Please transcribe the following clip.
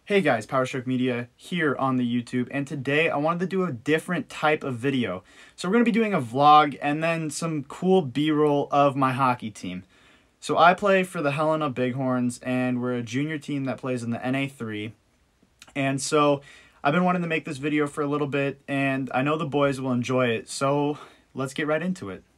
Hey guys, PowerStroke Media here on the YouTube, and today I wanted to do a different type of video. So we're going to be doing a vlog and then some cool B-roll of my hockey team. So I play for the Helena Bighorns, and we're a junior team that plays in the NA3. And so I've been wanting to make this video for a little bit, and I know the boys will enjoy it, so let's get right into it.